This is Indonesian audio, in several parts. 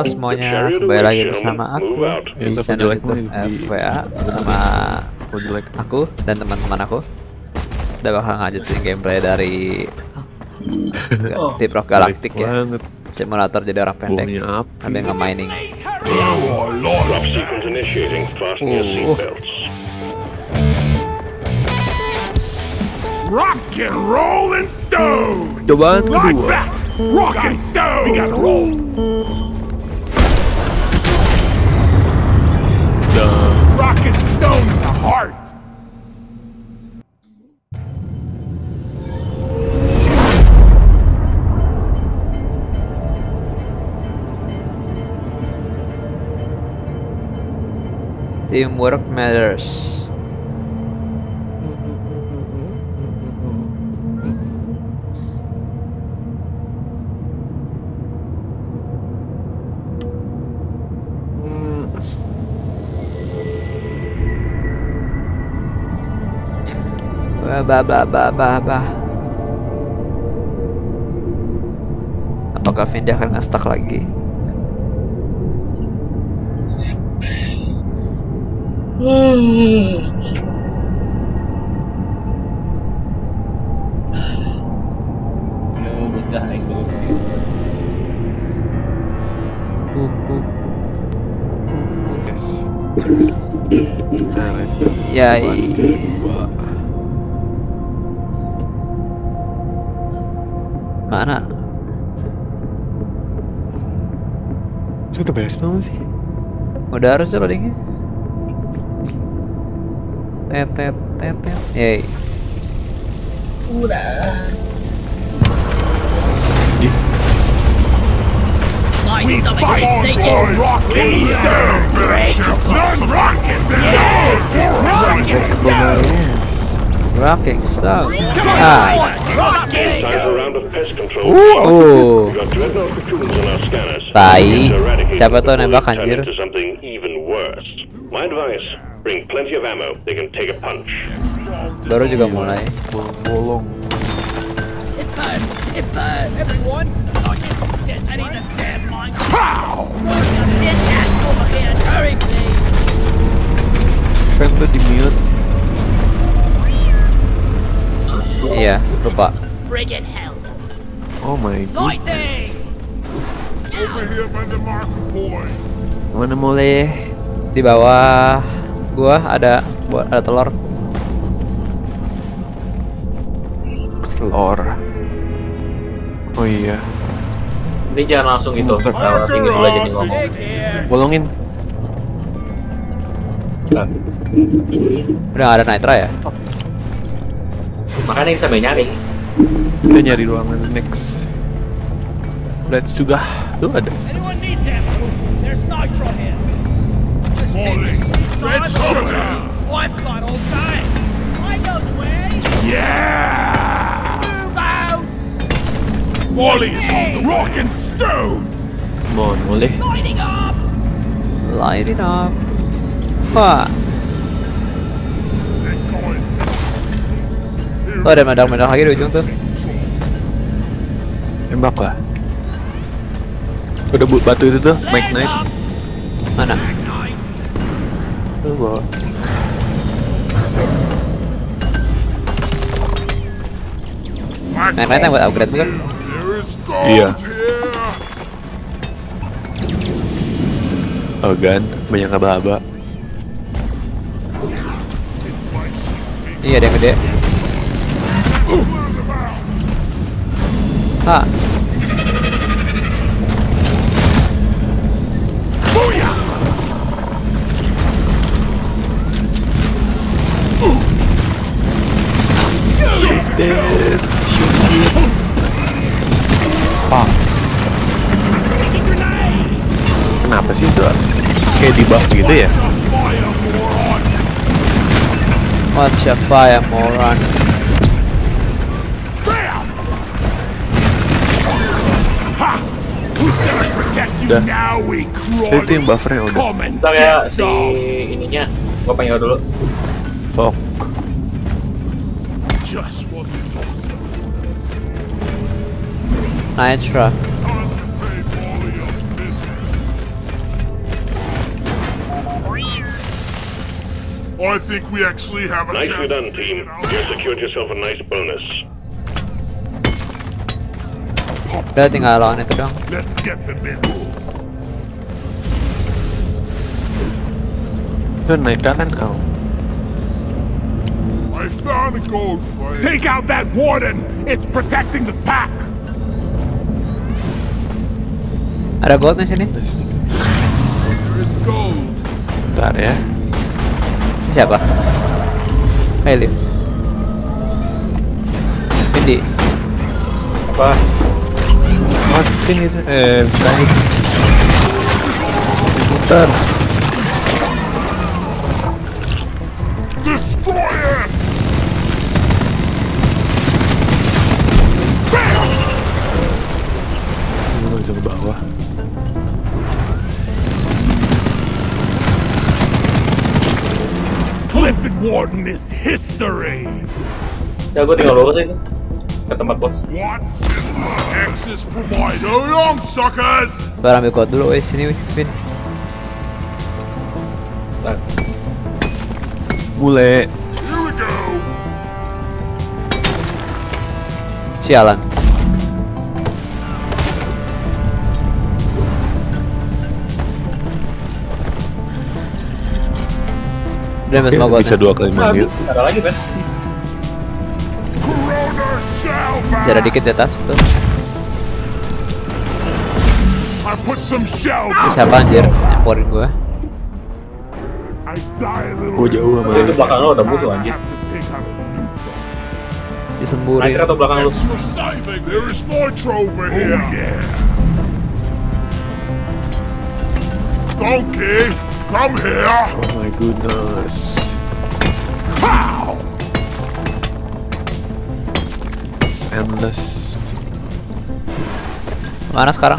semuanya, kembali lagi bersama aku di channel YouTube FWA bersama aku dan teman-teman aku. Kita bakal ngajutin gameplay dari Deep Rock Galactic ya, simulator jadi orang pendek. Ada yang nge-mining. Rock and roll and stone. Cobaan Like kedua. that. Rock and stone. We gotta roll. Rock and stone in the heart. Teamwork matters. Bah. Apakah Vindi akan nge-stuck lagi? Ya. Mana? Sudah beres belum sih? Udah harus loadingnya. Tet. Yey. Udah. We fight for rock and stone. Rock and Rocking stuff. Tai. Siapa tuh nembak anjir? Baru juga mulai. Bolong. Everyone. Kan tuh di mute. Iya, lupa. Oh my god. over here by the marker point. Mana mulai? Di bawah gua ada telur. Telur. Oh iya. Ini jangan langsung gitu. Kalau tinggi dulu aja nih ngomong. Bolongin. Udah gak ada nitra ya? Makanya kita sampai nyari. Kita nyari ruangan next. Let's juga. Tuh ada. Anyone needs ammo? There's nitro here. Just take this Red sugar. I've got all day. I know the way. Yeah. Move out. Wally is on the rock and stone. Mohon boleh. Lighting up. Lighting up. Wah, tuh ada medak-medak lagi di ujung tuh. Tembak lah. Udah batu itu tuh, Mike Knight. Mana? Tuh bawah. Main yang buat upgrade bukan? There is gold Iya. here. Ogan, banyak aba-aba. Iya, ada yang gede. Ah, Dead. Pang. Kenapa sih itu? Kayak di buff gitu ya? what's your fire moron? Who's gonna protect you Udah. now, we Itu yang buffernya udah. Come and Ntar ya get si some. ininya gua panggil dulu. Sok. Just what we talked about. Nitra. Concentrate all of your business. I think we actually have a Nicely chance. done, team. You secured yourself a nice bonus. Udah tinggal lawan itu dong. Let's get the minerals. Itu naik kan kau. I found a gold plate. Take out that warden! It's protecting the pack! Ada gold di sini. There is gold. Bentar ya. Siapa? Hey Liv. Vindi. Apa? Masukin itu. Baik. Putar. Destroy it! Lu bisa ke bawah. Clifford Warden is history! Ya gue tinggal lurus itu ke tempat bos. What's Access provided. So long, suckers! Baru ambil gold dulu, sini Vin. Nah, Mulai. Here we go! Sialan. Udah mas mau gold. Bisa 2 kali manggil. ada lagi Ben. Corona shell Masih ada dikit di atas tuh. I put some shell Itu siapa anjir? Nyamporin gua. I die a little. Gue jauh sama. Itu belakang lo ada musuh anjir. Disemburin. Naik atau belakang lo? For saving, there is nitro over here. Oh yeah. Donkey, come here. Oh my goodness. Pow! It's endless. Mana sekarang?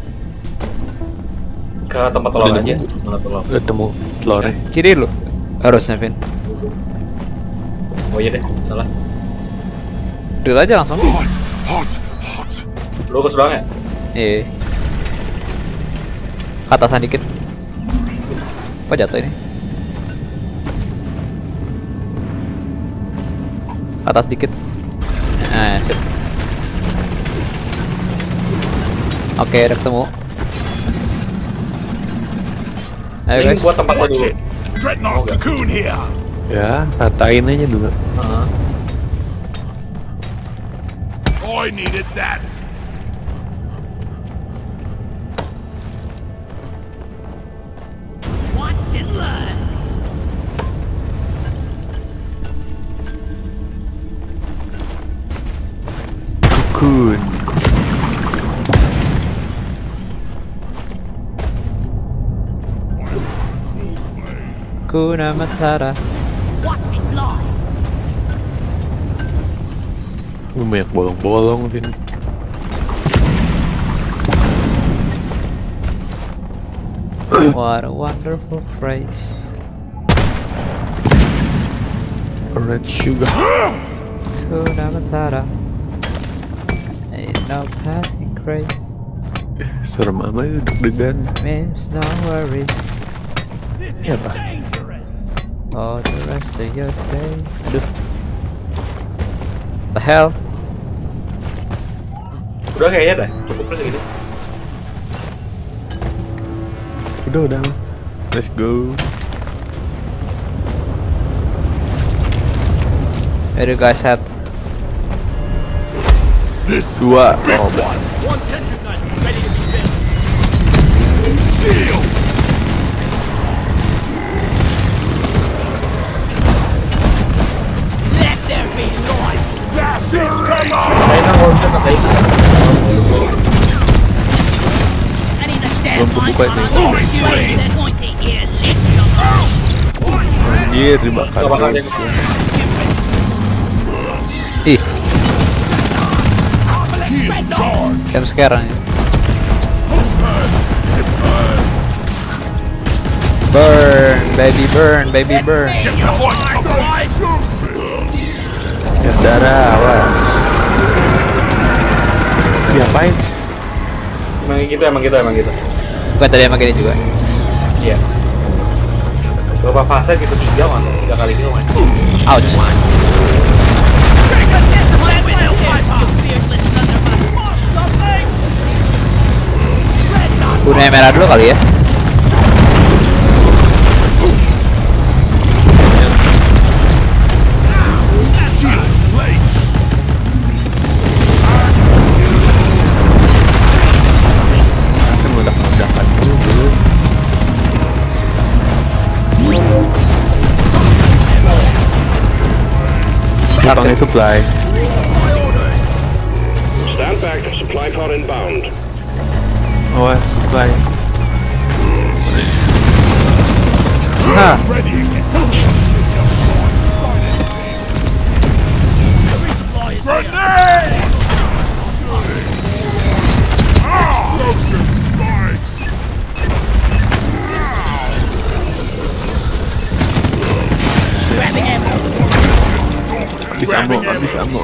Ke tempat telur aja. Mana telur? Ketemu telurnya. Kiri lu. Harusnya Vin. Oh iya deh, salah. Drill aja langsung. Hot, hot, hot. Lurus doang ya? Iya. Ke atasan dikit. Kok jatuh ini? Ke atas dikit. Nah, sip. Oke, udah ketemu. Ayo Ini guys. buat tempatnya Watch dulu. it. Dreadnought cocoon here. Ya, ratain aja dulu. Heeh. I needed that. Watch and learn. Cocoon. Kuna Matata. Watch me fly. Banyak bolong-bolong, Vin. What a wonderful phrase. Red sugar. Kuna Matata. Ain't no passing craze. Serem amat itu deg-degan. Means no worries. This Yeah, is but- dangerous. All the rest of your day. Aduh. The hell? Udah kayaknya dah, cukup lah segini. Udah. Let's go. Where do you guys at? This is 2. a big one. One sentry gun ready to be built. Shield. Let there be light. That's it. Come on. Kayaknya mau bisa nanti. I need to stand Belum my kebuka itu. ground. They're going to hear little. Anjir, dibakar. Gak bakal terus. jadi. Ih, Shield charge. jam sekarang ya. Burn, baby burn, baby burn. Get the lights alive. Ya darah, awas. Diapain? Emang gitu. Bukan tadi emang gini juga. Iya. Berapa fase gitu 3 masuk 3 kali kill main. Ouch. Gunain merah dulu kali ya. Kan mudah-mudahan dulu. Pakai supply. Stand back. Supply pod inbound. Awas supply. Nah, Grenade! Explosive spikes! Habis ammo.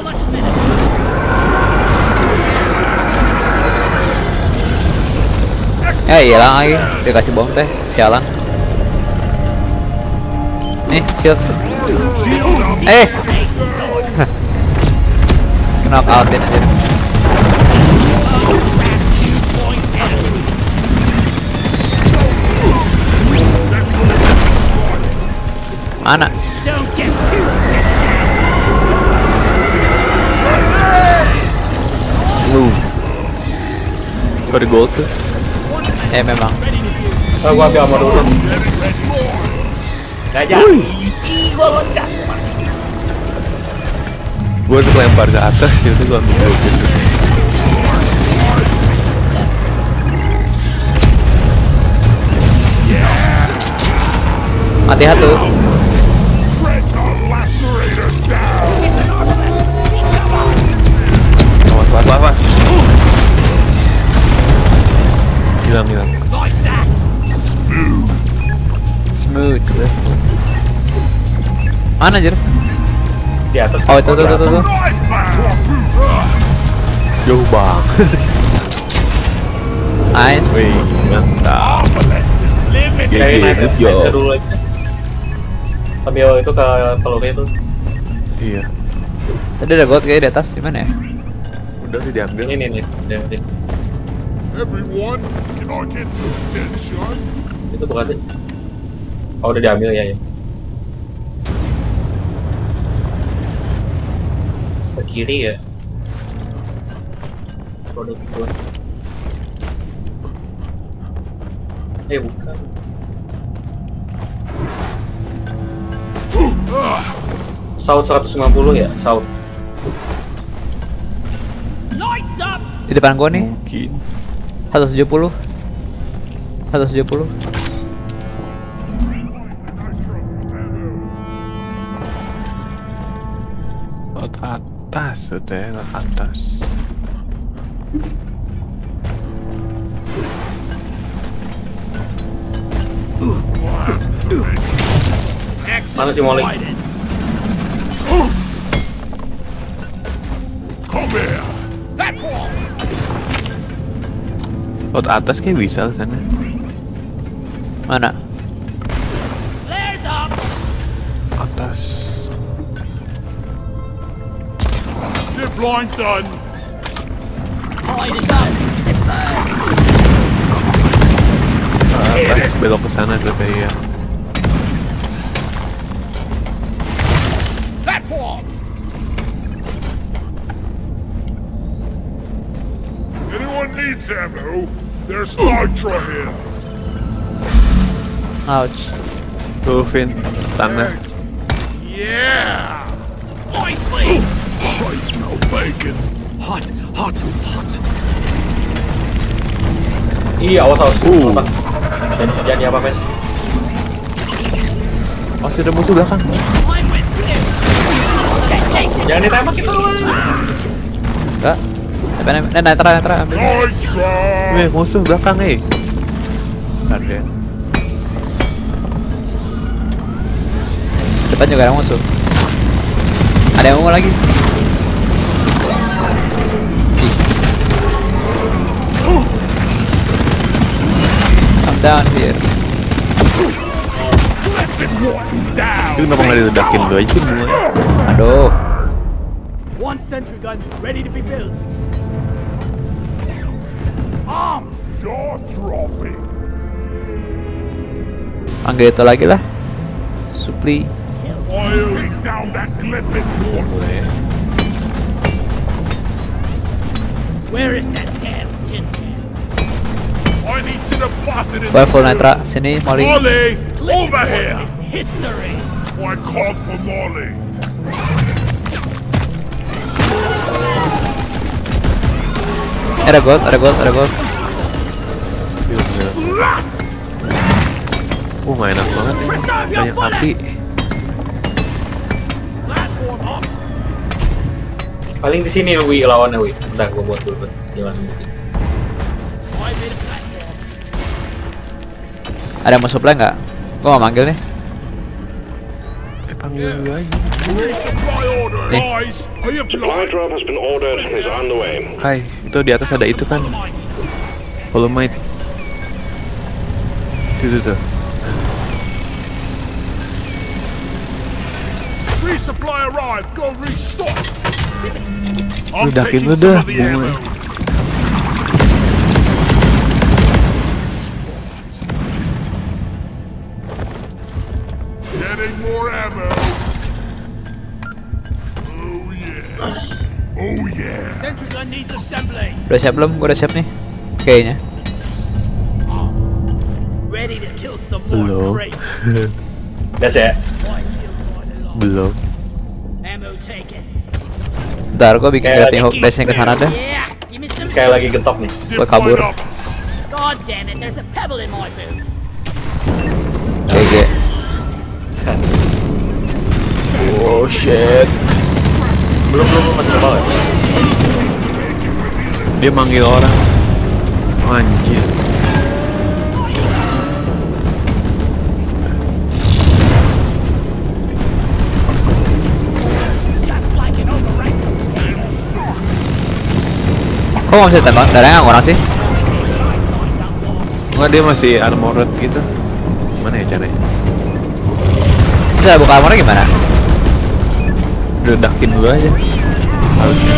hilang lagi. Dikasih bom teh, sialan. Nih, shield. Knock outin aja. Mana? Pada gold tuh. Memang. Gua ambil ammo dulu. Gajah. Gua udah lempar ke atas itu gua ambil gold dulu. Mati satu. Awas. Hilang. Smooth. Mana anjir? Di atas. Oh, itu. Jauh banget. Nice. Wih, mantap. Kayak naik Yo. dulu aja. Ambil itu ke peluru itu. Iya. Tadi ada gold kayak di atas, gimana ya? Udah sih diambil. Ini nih. Everyone, can I get some attention? Itu bukan sih. Oh, udah diambil ya. Ke kiri ya. Produk itu. Bukan. Saut 150 ya, saut. Di depan gua nih. Mungkin. 170. Laut atas udah ya, laut atas. Mana si Molly? Come here! Laut atas kayak bisa lah sana. Mana? Atas. Zip line done! Atas belok ke sana terus ya. Anyone needs ammo? There's nitro here! Ouch. Tuh Vin, tanah. Yeah! I smell bacon! Hot! Iya, awas. Jangan apa men? Masih ada musuh belakang. Jangan ditembak itu. Enggak. Netra ambil. Weh, musuh belakang Ada. Depan juga ada musuh. Ada yang ungu lagi. I'm down here. Itu kenapa nggak diledakin dulu aja semua? Aduh. One sentry gun ready to be built. Armed. Jaw dropping. Panggil itu lagi lah. Supli. Take down that Glyphid mortar. Where is that damn tin can? I need to deposit it. Gua full netra. Sini Molly. Molly, over here. It's history. I called for Molly. Ada gold, ada gold, ada gold. Nggak enak banget nih. Banyak api. Platform up. Paling di sini Wi lawannya Wi. Bentar gua buat dulu jalan. I made a platform. Ada yang mau supply nggak? Gua mau manggil nih. Panggil dulu aja. Supply order, guys. Are you Supply blind? drop has been ordered and is on the way. Hai, itu di atas ada itu kan. Volumite. Tuh. Resupply arrived. Go restock. I'm Ledakin taking lu some dah, of the bunga. ammo. Getting more ammo. Oh yeah. Oh yeah. Sentry gun needs assembling. Udah siap belum? Gua udah siap nih. Kayaknya. Ready to kill some more Belum. crates. Gas ya. I feel quite a lot. Belum. Ammo taken. Ntar gua bikin Kayak grappling hook dash-nya ke sana deh. Yeah, give me some. Sekali lagi getok nih. Gua kabur. Deployed up. God damn it, there's a pebble in my boot. GG. Oh shit. Belum masih ke bawah. Dia manggil orang. Anjir. Kok nggak bisa tembak? Darahnya orang sih? Enggak, dia masih armored gitu. Mana ya caranya? Bisa buka armornya gimana? Ledakin dulu aja. Harusnya.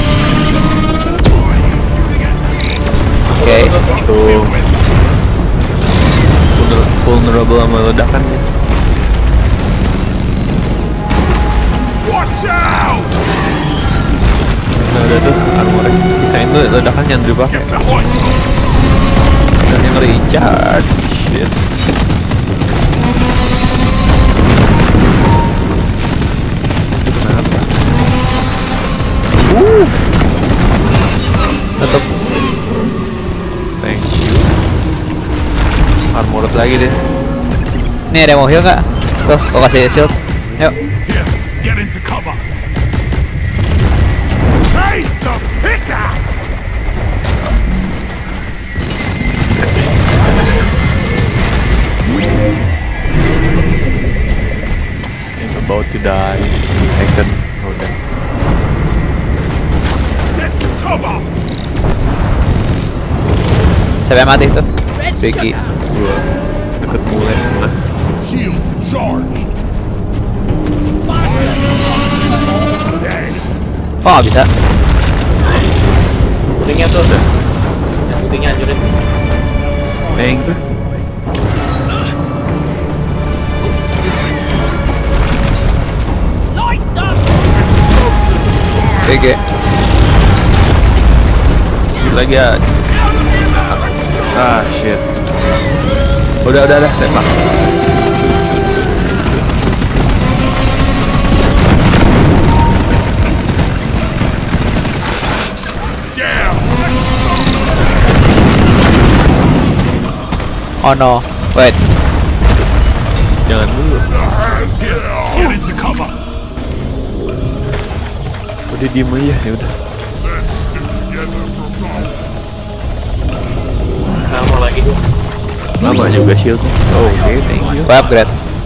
Oke. Tuh. Vulnerable sama ledakan. Watch out! Nah udah tuh armornya. Sisain tuh ledakan yang dipakai. The hunt. Dan yang recharge. Shit. Kenapa? Tutup. Thank you. Armored lagi deh. Nih ada yang mau heal nggak? Tuh, gua kasih shield. Yuk. Here, get into cover. Taste the pickaxe! It's about to die. Second. Udah. Get to cover! Siapa yang mati tuh? Red Ricky. sugar. Gua deket mulai tengah. Shield charged. Dead. Kok nggak bisa? Putihnya tuh. Yang putihnya hancurin. Neng tuh. Lights up. GG. Lagi ya. Ah shit. Udah tembak. Damn! Oh no. Wait. Jangan dulu. Here, get into cover. Udah diem aja ya udah. Let's stick together for God. Lama lagi tuh. Lama juga shieldnya. Oh, oke, thank you. Gua upgrade.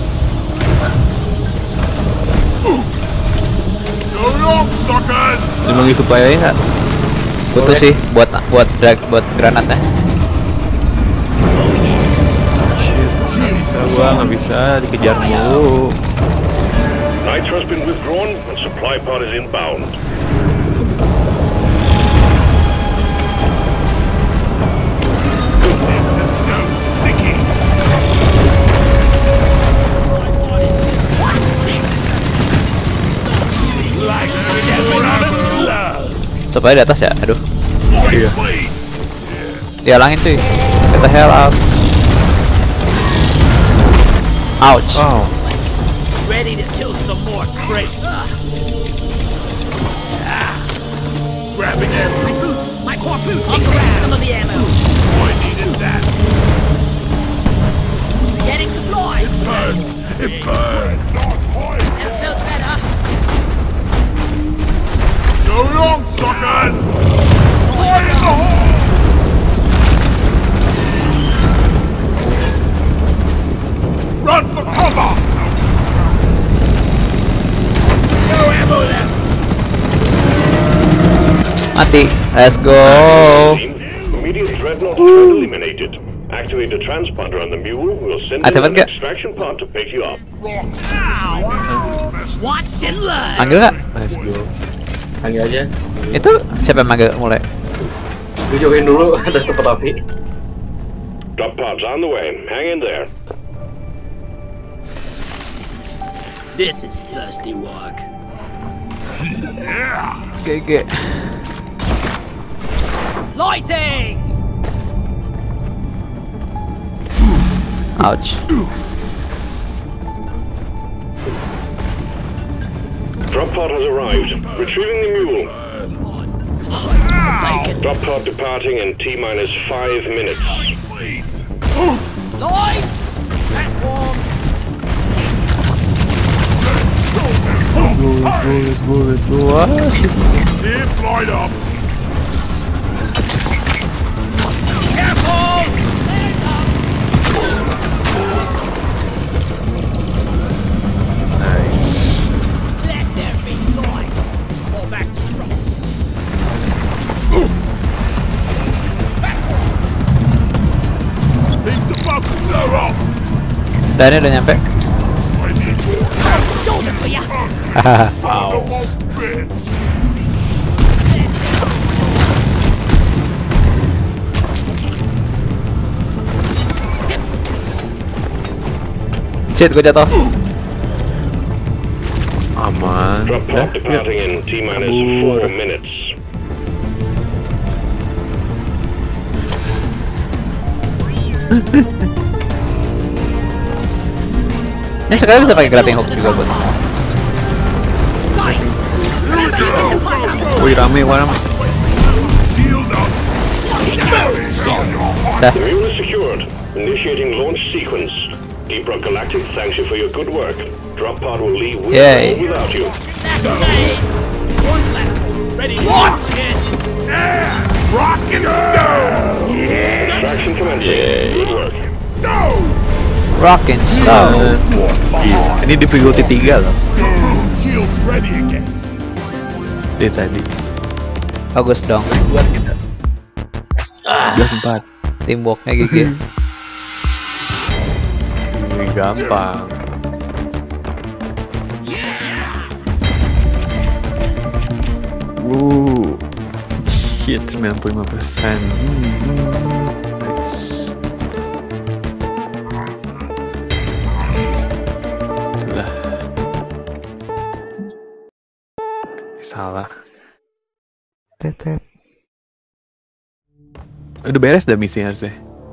So long, suckers! Dimanggi supply aja nggak? Butuh sih buat granatnya. Shit, nggak bisa gua. Gua nggak bisa dikejar mulu. Nitro's been withdrawn and supply pod is inbound. Supaya di atas ya, aduh. Iya. Dihalangin cuy. Get the hell out. Ouch. Oh. Ready to kill some more crates. Grabbing ammo. My boots, my core boots. I'll grab some of the ammo. I needed that. Getting supplies. Burns. It burns. That felt better. So long, suckers. Fire in the hole. Run for cover. No ammo left. Mati. Let's go. Immediate dreadnought threat eliminated. Activate the transponder on the mule. We'll send in Activate an nggak? extraction pod to pick you up. Watch and learn. Manggil nggak? Let's go. Panggil aja. Itu siapa yang manggil mulai? Gue join dulu atas tempat api. Drop pods on the way. Hang in there. This is thirsty work. GG. Lighting. Ouch. Drop pod has arrived. Retrieving the mule. Drop pod departing in T-minus 5 minutes. Light. Platform. Let's go. Ah, shit. Here, flight up. Careful. Nice. Let there be light. Fall back to front. Things about to blow up. Dan ini udah nyampe. I need more. Shoulder for ya. Wow. Bit. Shit, gue jatuh. Aman. Drop pod departing in T-minus 4 minutes. Ini sekarang bisa pakai grappling hook juga buat. Wih, rame. Shield up. Dah. The mule is secured. Initiating launch sequence. Deep Rock Galactic thanks you for your good work. Drop pod will leave with Yay. or without you. That's okay. One platform. Ready. Watch it. Rock and stone. Extraction commencing. Good work. Stone. Rock and stone. Ini difficulty 3 loh. Shield ready again. Dia tadi. Bagus dong. Buat kita. 4. Teamworknya GG. Ini gampang. Shit, 95%. Nice. Sudah. Salah. Tetep. Udah beres dah misi harusnya.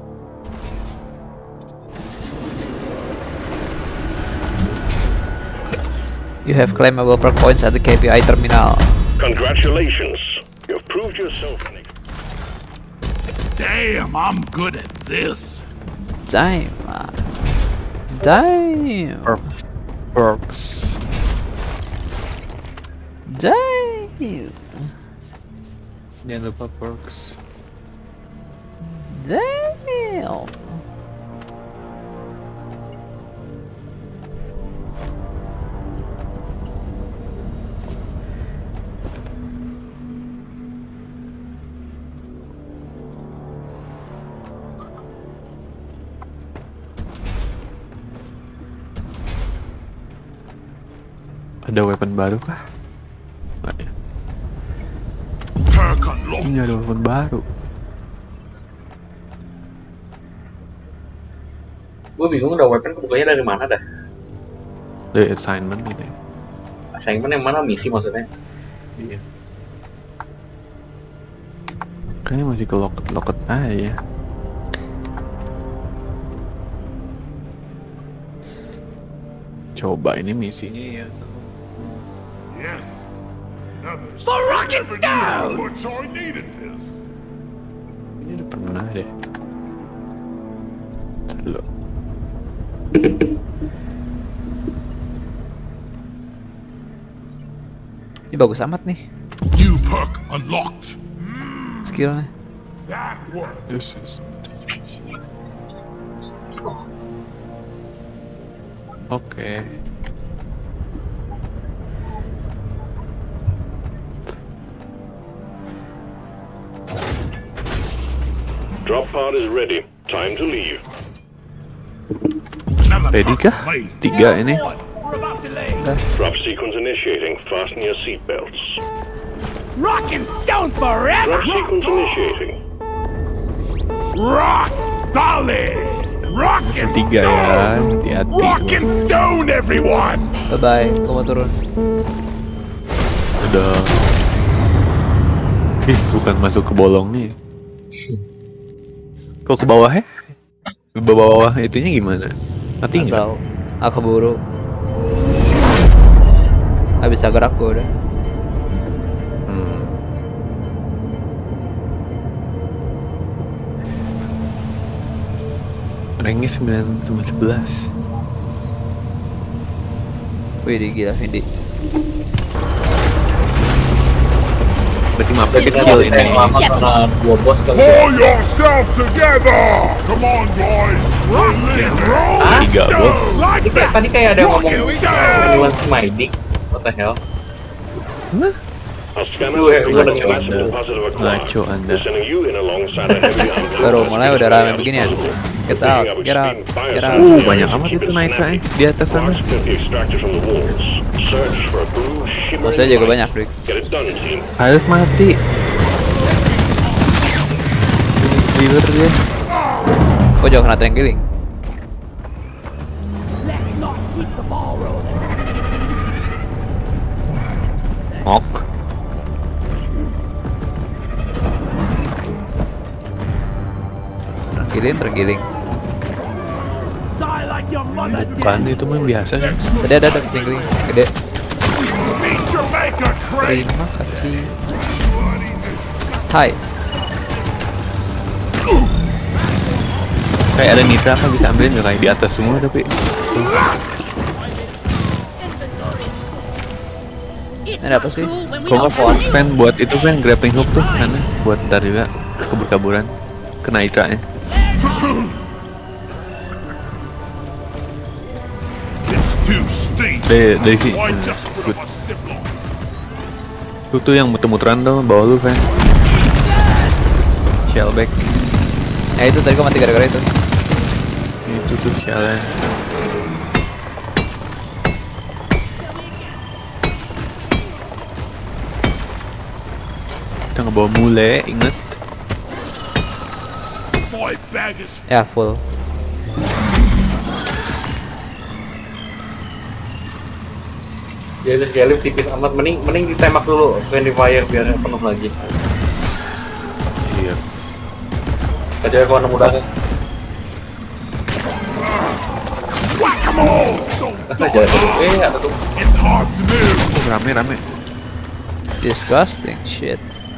You have claimable perk points at the KPI terminal. Congratulations. You've proved yourself. Damn, I'm good at this. Damn. Damn. Perks. Damn. Jangan lupa perks. Damn. Ada weapon baru kah? Nggak ya? Perk unlocked. Ini ada weapon baru. Gue bingung udah weapon kebukanya dari mana dah. Dari assignment gitu ya. Assignment yang mana, misi maksudnya? Iya. Kayaknya masih ke locket aja. Coba ini misinya ya. Yes. Another For Rocket Stone! much I needed this. Ini udah pernah deh. Lo. Ini bagus amat nih New perk unlocked. skillnya. That worked. This is. Oke. Drop pod is ready. Time to leave. Another Ready perk kah? made. 3 ini. We're about to lay. Drop sequence initiating. Fasten your seatbelts. Rock and stone forever! Drop sequence initiating. Rock solid. Rock and 3 ya, stone. hati-hati. Rock and stone, everyone. Bye bye, aku mau turun. Udah. Ih, bukan masuk ke bolongnya. Kok ke bawah ya? Ke bawah itunya gimana? Mati Nggak nggak? tahu. Aku keburu. Gak bisa gerak gue udah. Ranknya 9 sama 11. Wih, gila Vindi. Berarti mapnya Kita kecil kita yang ini. lama karena 2 bos kali. Pull yourself together. Come on, guys. Rock and roll. 3 bos. Like that. Tadi kayak ada yang Rock ngomong and stone. anyone see my dick? What the hell? Our scanner Gue records udah a massive deposit of a cloud. Ngaco Anda. We're sending you in alongside a heavy armed Baru mulai udah rame beginian. Get out, get out, get out. Banyak amat itu Nitra di atas sana. Rocks can be extracted from the walls. Search for a blue shimmering Maksudnya juga light. banyak, Rick. Get it done, team. Harus mati. River dia. Kok jauh kena tangling? Let's not keep the ball rolling. Mok. Tergiling. Die like your mother did. Bukan itu mah biasa kan. Tadi ada tangling gede. Meet your maker, Craig. Terima kasih. Hai. Kayak ada Nitra kan bisa ambilin nggak kayak di atas semua tapi. Ini ada apa sih? Kalau nggak fan buat itu fan grappling hook tuh sana buat ntar juga kabur-kaburan kena Nitra nya. It's too steep. Dari sini. Why just put up a ziplock? Tuh yang muter-muteran tuh bawah lu fan. Shellback. Ya itu tadi gua mati gara-gara itu. Itu tuh shellnya. Kita ngebawa mule, inget. My bag is Ya full. Dia itu sekali tipis amat. Mending ditembak dulu friendly fire biar penuh lagi. Iya. Kecuali kalau nemu darah. whack-a-mole. Ada tuh. It's hard to move. Rame. Disgusting shit.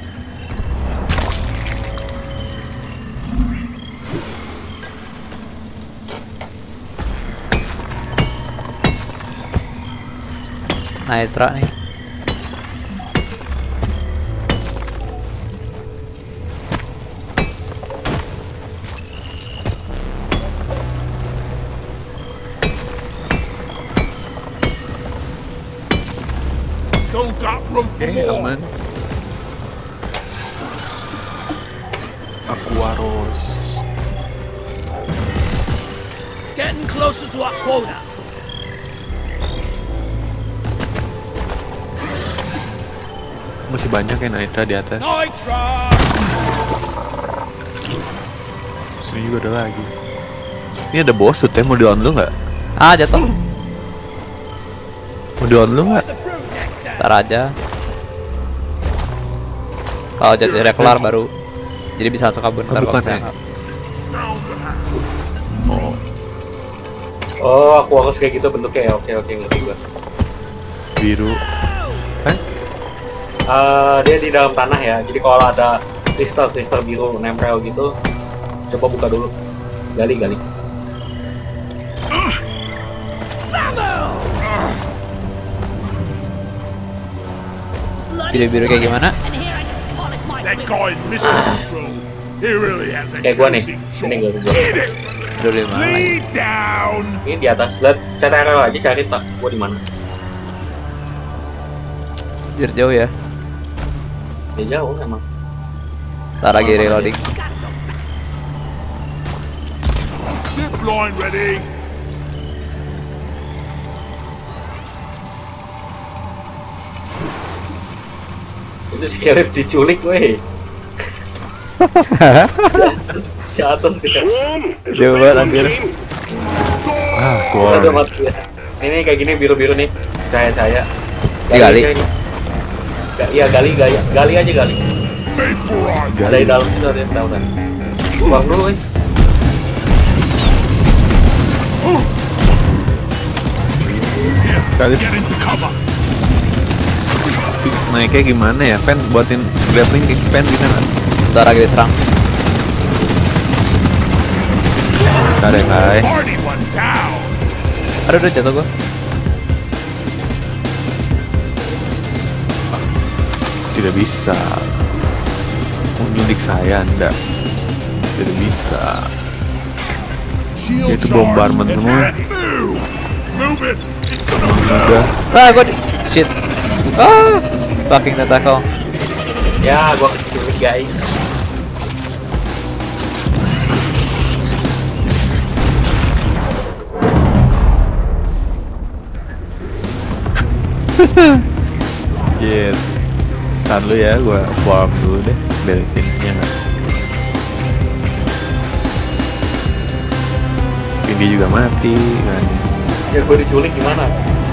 Nitra nih. Don't got room for Oke, more. aman. Aquaros. Getting closer to our quota. Masih banyak ya Nitra di atas. Nitro! Sini juga ada lagi. Ini ada boss tuh, mau di-on lu nggak? Ah, jatuh. Mau di-on lu nggak? Ntar aja. Kalau jadi kelar baru. Jadi bisa langsung kabur ntar kalau Bukan ya? misalnya. Oh, aku harus kayak gitu bentuknya ya. Oke, ngerti gua. Biru. Kan? Dia di dalam tanah ya. Jadi kalau ada kristal biru nempel gitu, coba buka dulu. Gali. Biru-biru kayak gimana? That guy in mission control. He really has a Kayak gua nih. crazy Sini job. gua. Hit it! Biru di mana lagi? Lead down! Ini di atas. Lihat cari arrow aja, cari tak gua di mana. Anjir, jauh ya. Dia jauh emang. Ntar lagi reloading. Zip line ready! Itu si Caleb diculik weh. Di atas kita. Swarm is Jauh banget anjir. Ah, Udah keluar. mati ya. Ini kayak gini biru-biru nih. Cahaya. Digali. aja ini. Iya gali aja gali. Vaporize! Ada di dalam itu ada yang tahu kan. Buang dulu weh. Kali Get into cover! naiknya gimana ya? Pen buatin grappling pen bisa nggak? Ntar lagi diserang. Ntar ya kai. Party one down! Aduh, udah jatuh gua. Tidak bisa. Menyulik saya anda. Tidak bisa. Shield Itu charge bombardment and semua. ready. Move it! It's gonna blow! Udah. Ah, gua di... Shit. Ah, fucking tentacle. Ya, gua keculik guys. Yes. Tahan lu ya, gua farm dulu deh. Beresin ya nggak? Ini juga mati kan. Ya gua diculik gimana?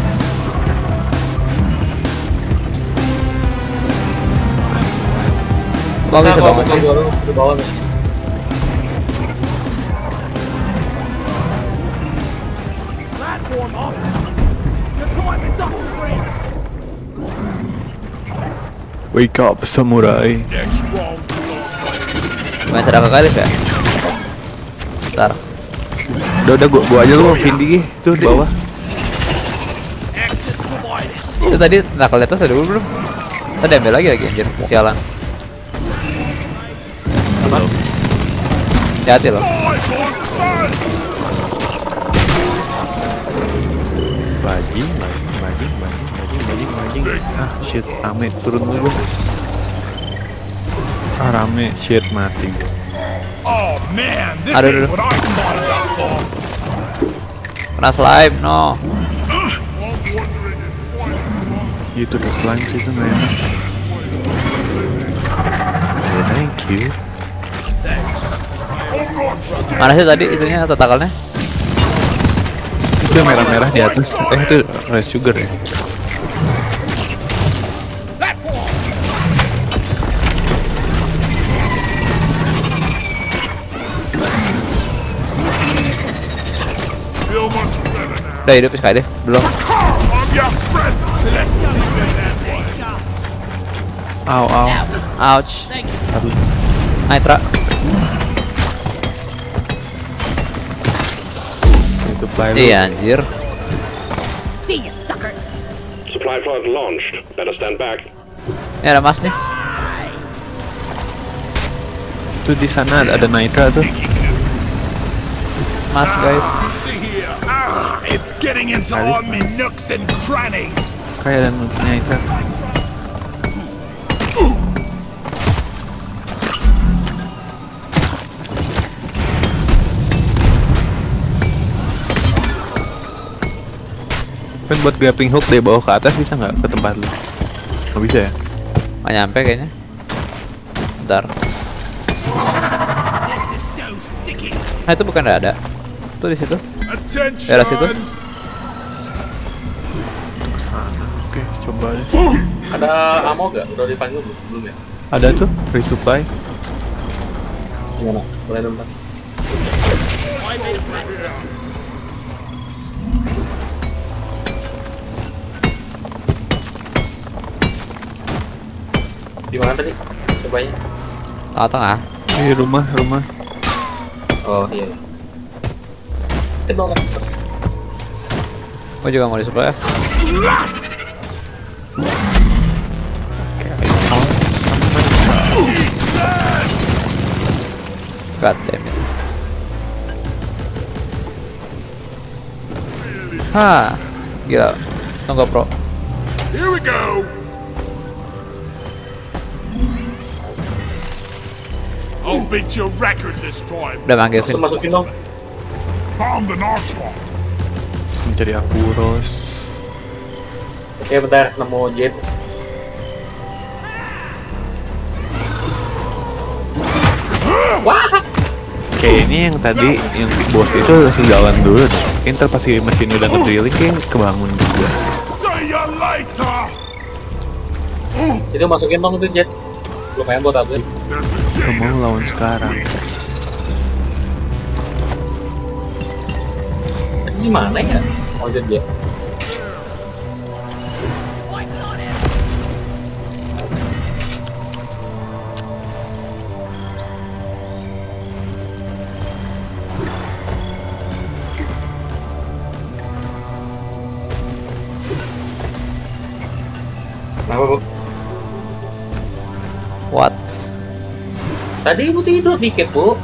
Kok bisa Sama, banget buka sih? gua dulu, di bawah nih. Platform up! Deploy the duct frame! Wake up samurai. Next round, Main cerah ke Kalif ya? Ntar. Udah gua aja lu Vindi tuh di bawah. Access provided! Itu tadi tentacle atas ada dulu belum? Tadi ambil lagi anjir, sialan. Aman. Hati-hati loh. Bajing. Ah shit, rame turun dulu. Ah rame, shit mati. oh man, this Aduh, ain't aduh. what I signed up for! Kena slime, no. Itu udah slime sih tuh enak. Yeah, thank you. Mana sih tadi itunya tentakelnya? Itu merah-merah di atas. Itu rice sugar ya. Feel much better now. Udah hidup sekali deh, belum. I'm your friend! Let's leave it that way. Au. Ouch. Aduh. Nitra. Supply lu. Iya anjir. See you, sucker! Supply pod launched. Better stand back. Ini ada mas nih. Tuh di sana ada nitra tuh. Mas guys. See here. It's getting into all me nooks and crannies. Kayak ada nitra. Kan buat grappling hook dari bawah ke atas bisa nggak ke tempat lu? Nggak bisa ya? Nggak nyampe kayaknya. Bentar. Nah itu bukan ada. Tuh di situ. Daerah situ. Oke, coba deh. Ada ammo gak? Udah dipanggil belum ya? Ada tuh resupply. Gimana? Boleh dong. Di mana tadi? Cobanya. Tengah-tengah. Di rumah. Oh iya. Kenapa? Gue juga mau disupply ya. God damn it. Hah, gila. Tunggu pro. Here we go. I'll beat your record this time. Udah manggil Vin. Masukin dong. Found the narcotic. Mencari Akuros. Oke, bentar nemu jet. Wah. Kayaknya yang tadi yang bos itu langsung jalan dulu deh. Ntar pasti mesin udah nge-drilling kayak kebangun juga. See you later. Itu masukin dong itu jet. Lumayan buat upgrade. Kamu lawan sekarang. Gimana ya? Oh jet jet. Kenapa, Bu? What? Tadi ibu tidur dikit, Bu.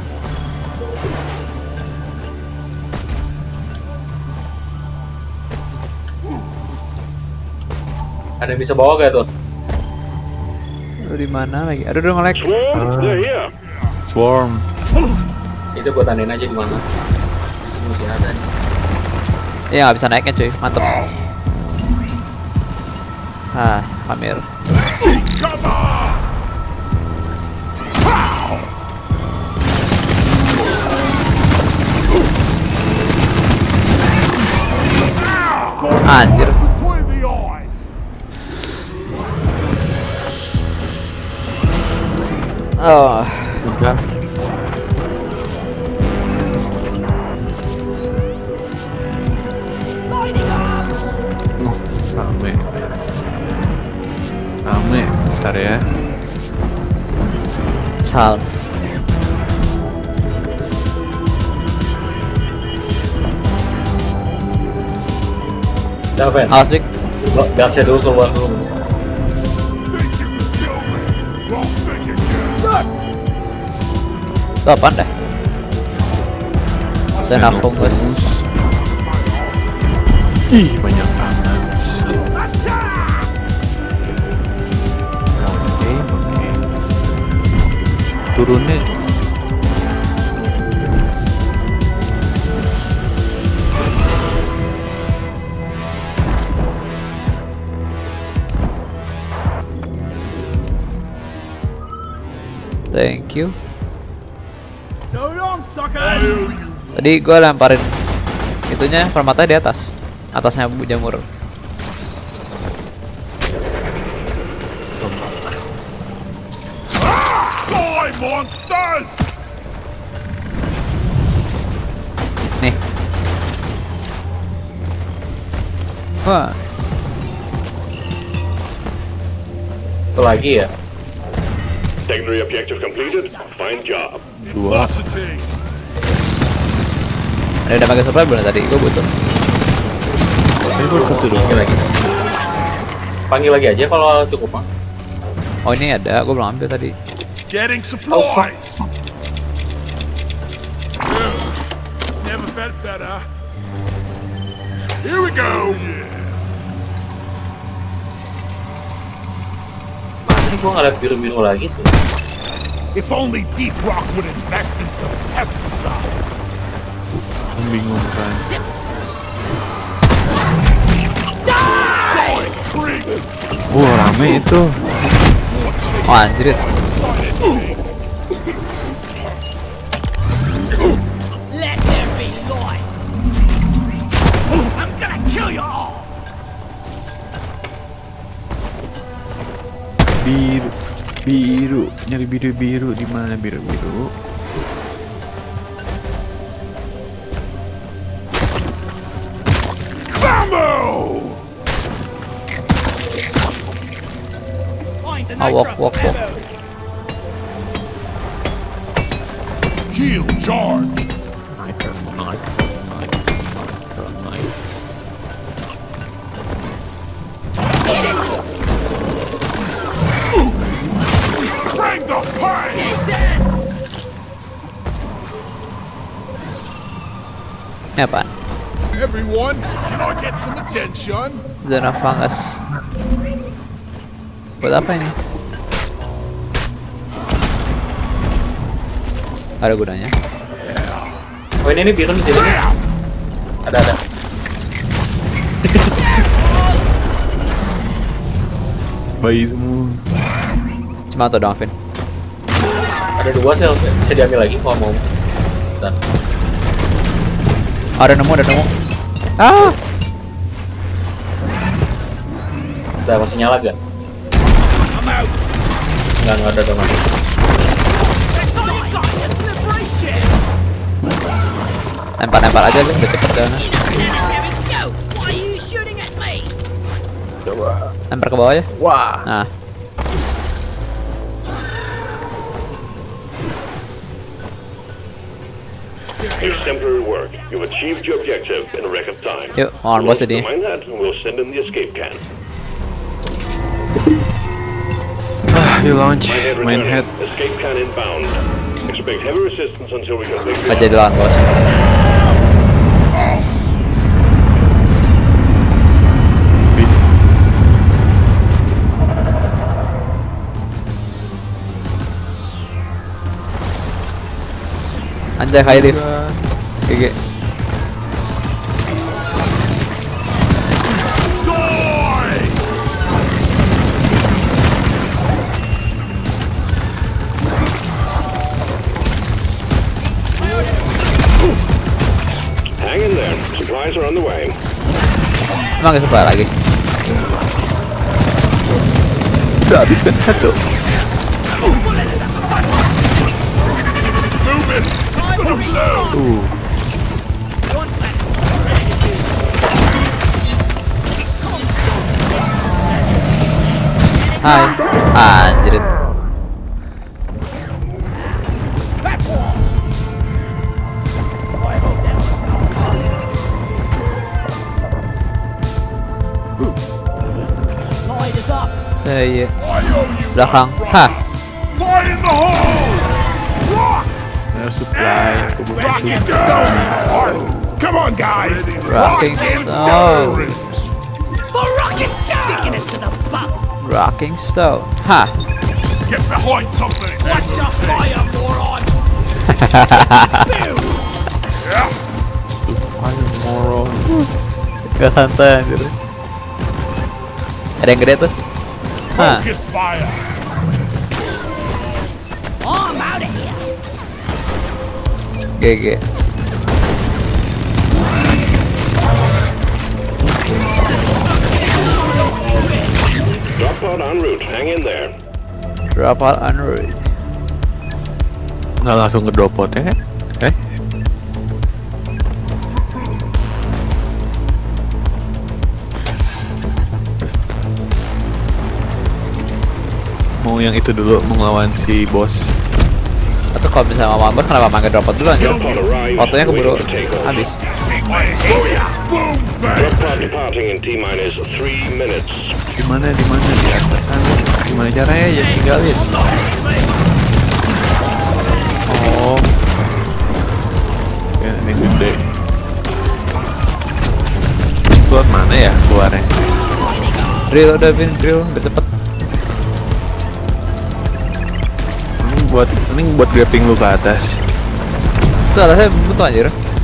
Ada yang bisa bawa gak tuh? Aduh di mana lagi? Aduh udah nge-lag. Swarm, they're here. Swarm. Itu gua tandain aja di mana. Di sini masih ada. Iya nggak bisa naiknya cuy, mantep. Ah, Pamir. Come on. Anjir. Between the eyes. Oh, Udah. Rame. Bentar ya. calm. Udah, Fen. Awas dik. Gasnya dulu keluar dulu. Itu apaan dah? Xenophobus. Ih, banyak banget. Oke. Turunnya Thank you. So long, suckers! Tadi gue lemparin itunya permata di atas, atasnya Bu Jamur. Die, monsters! Nih. Wah, Itu lagi ya. Secondary objective completed. Fine job. dua. Velocity. ada pakai supply belum tadi? Gue butuh. Ini baru satu doang. Panggil lagi. Panggil lagi aja kalau cukup, Pak. Oh ini ada, gue belum ambil tadi. Getting supplies. Never felt better. Here we go. Mana gua nggak lihat biru-biru lagi tuh. If only Deep Rock would invest in some pesticide. Membingungkan. Creep. Wah, rame itu. Oh anjir. Let there be light. I'm gonna kill you all. Biru, nyari biru di mana biru? Find the Oh, walk. Shield charge. Bring the pain. Ini apaan? Everyone, can I get some attention? Zona fungus. Buat apa ini? Ada gunanya? Oh ini biru di sini. Ada. Bayi semua. Cuma atau doang, Vin? Ada 2 sel, bisa diambil lagi kalau mau. Dan Ada nemu. Ah! udah masih nyala kan? Enggak ada dong. Lempar aja lu, udah cepet jalannya. Why are you shooting at me? Lempar ke bawah ya. Wah. Nah, Here's temporary work. You've achieved your objective in a record time. yuk, on bos ini. Mind that, and we'll send in the escape can. You launch Main main head. Escape can inbound. Expect heavy resistance until we complete Gak the jadi lawan bos. Anjay kayak Div. GG. Hang in there. Supplies are on the way. Emang gak suka lagi? Udah habis kan satu. Hai. Anjir. Light is up. Iya. I owe you. Belakang. Hah. Fire in the hole. Rock. Ada supply. Aku butuh Rocking supply. stone. Come on, guys. Rocking stone. For rocket sticking it to the bum. Rocking stone. Hah. Get behind something. Watch your fire, moron. Yeah. Ayo moron. Gak santai anjir. Ada yang gede tuh. Hah. Focus fire. I'm out of here. GG. Drop pod en route. Hang in there. Drop out on road. Nggak langsung ke drop pod ya kan? Mau yang itu dulu melawan si bos. Atau kalau misalnya mau mampir kenapa mampir drop out dulu anjir? Drop pod arrives. Fotonya keburu Waiting to take off. habis. Boom, Drop bang. pod departing in T-minus 3 minutes. Di mana di atas sana. Gimana caranya ya tinggalin. Oh. Ya ini gede. Keluar mana ya keluarnya? Drill udah Vin, drill udah cepet. Ini buat grappling lu ke atas. Itu atasnya betul anjir.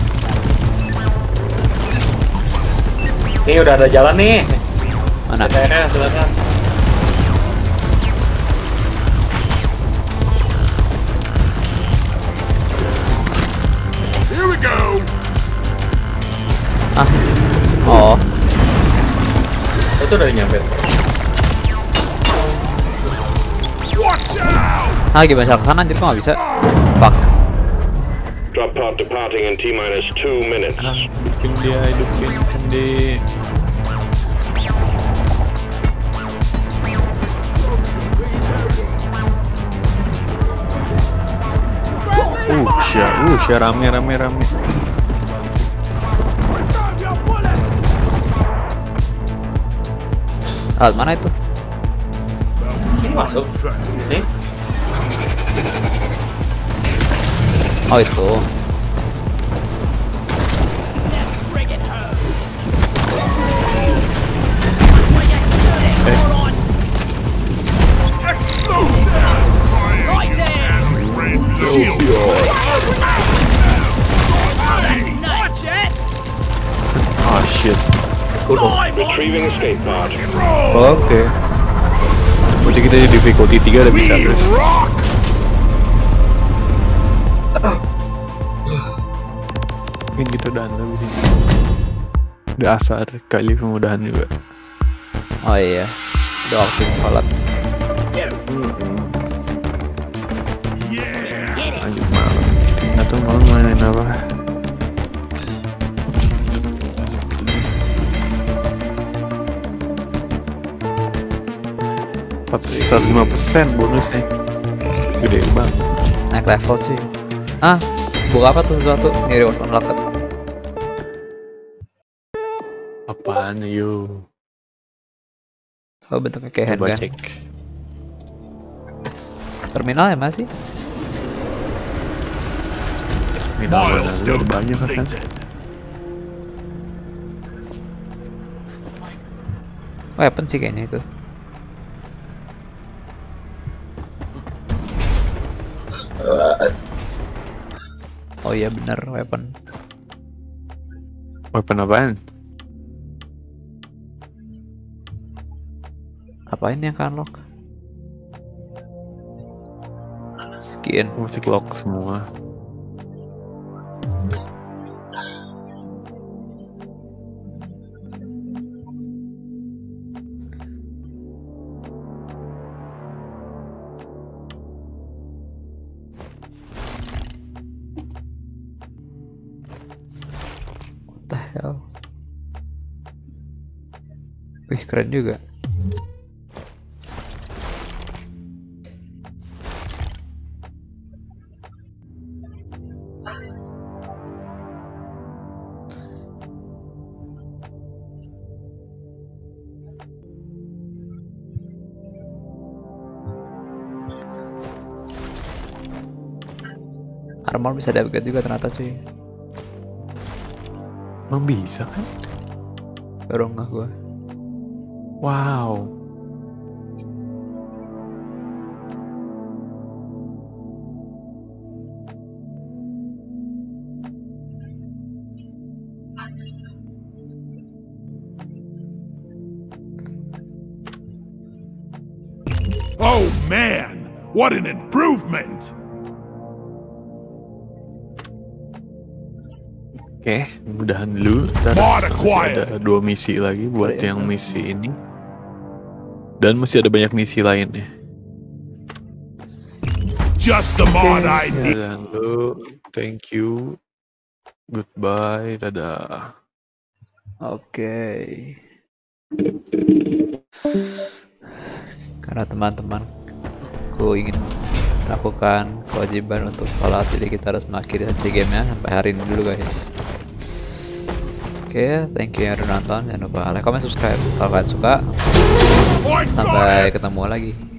Nih udah ada jalan nih. Mana? Daerah silakan. Ah. Oh. Itu udah nyampe. Watch out! Ah, gimana ke sana anjir, kok nggak bisa? Fuck. Drop pod departing in T-minus 2 minutes. Hidupin dia, hidupin dia. Rame. Alat mana itu? Sini masuk. Nih. Oh itu. Bring it home. Right there. Watch it. Oh shit. Retrieving escape pod. Oke. Berarti kita di difficulty 3 udah bisa terus. Mungkin kita udahan dulu sih. Udah asar kali pemudahan juga. Oh iya. Udah waktu sholat. Lanjut malam. Nggak tahu malam main apa. Pas 105% bonusnya. Gede banget. Naik level cuy. Ah, buka apa tuh sesuatu? Ini rewards unlocked. Apaan yuk? Oh, bentuknya kayak Coba handgun. cek. Terminal ya masih? Milestone banyak kan? Weapon sih kayaknya itu. Oh iya bener, weapon. Weapon apaan? Apa ini yang kan lock? Skin. Masih lock semua. What the hell? Wih keren juga. Armor bisa di-upgrade juga ternyata cuy. Emang bisa kan? Baru nggak gua. Wow. Oh man, what an improvement! Oke, mudahan dulu. Ntar masih ada 2 misi lagi buat yang misi ini. Dan masih ada banyak misi lainnya. Just the mod I need. Mudahan dulu. Thank you. Goodbye. Dadah. Oke. Karena teman-temanku ingin melakukan kewajiban untuk sholat, jadi kita harus mengakhiri sesi gamenya sampai hari ini dulu guys. Oke, thank you yang udah nonton, jangan lupa like, comment, subscribe kalau kalian suka. Sampai ketemu lagi.